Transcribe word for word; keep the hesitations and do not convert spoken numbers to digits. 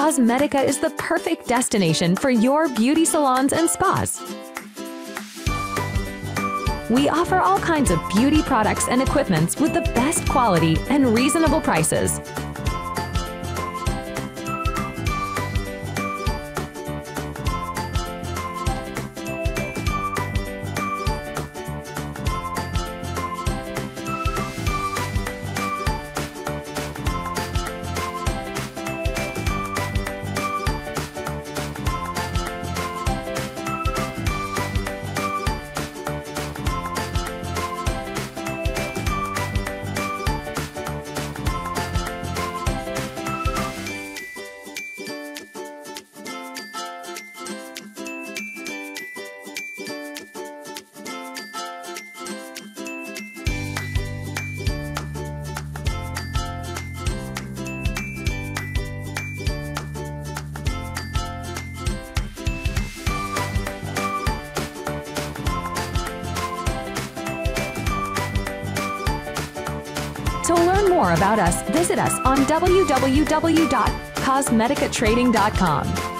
Cosmetica is the perfect destination for your beauty salons and spas. We offer all kinds of beauty products and equipments with the best quality and reasonable prices. To learn more about us, visit us on w w w dot cosmetica trading dot com.